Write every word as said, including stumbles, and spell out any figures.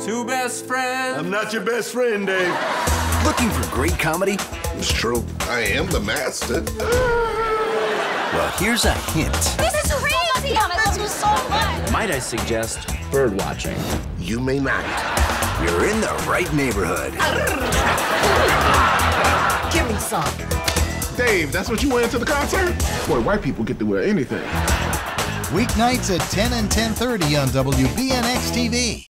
two best friends. I'm not your best friend, Dave. Looking for great comedy? It's true. I am the master. Well, here's a hint. This is crazy! This was so fun! Might I suggest bird watching? You may not. You're in the right neighborhood. Give me some. Dave, that's what you went into the concert? Boy, white people get to wear anything. Weeknights at ten and ten thirty on W B N X T V.